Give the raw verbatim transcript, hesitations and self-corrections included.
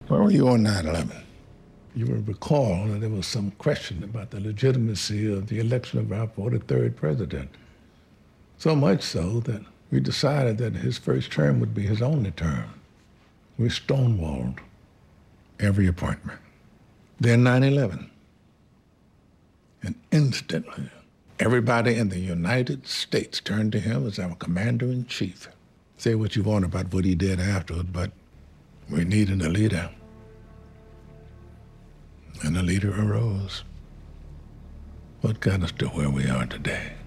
Where were you on nine eleven? You will recall that there was some question about the legitimacy of the election of our forty-third president. So much so that we decided that his first term would be his only term. We stonewalled every appointment. Then nine eleven. And instantly, everybody in the United States turned to him as our commander-in-chief. Say what you want about what he did afterward, but we needed a leader. And a leader arose. What got us to where we are today?